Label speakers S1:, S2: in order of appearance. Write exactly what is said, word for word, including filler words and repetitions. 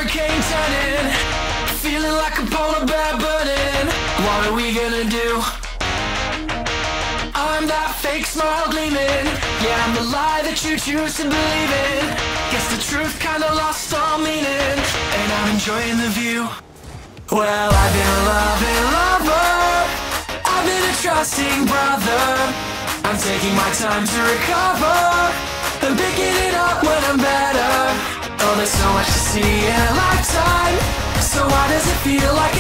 S1: hurricane turning, feeling like a polar bear burning. What are we gonna do? I'm that fake smile gleaming. Yeah, I'm the lie that you choose to believe in. Guess the truth kinda lost all meaning, and I'm enjoying the view. Well, I've been a loving lover, I've been a trusting brother. I'm taking my time to recover, and picking it up when I'm better. Oh, there's so much to see in a lifetime, so why does it feel like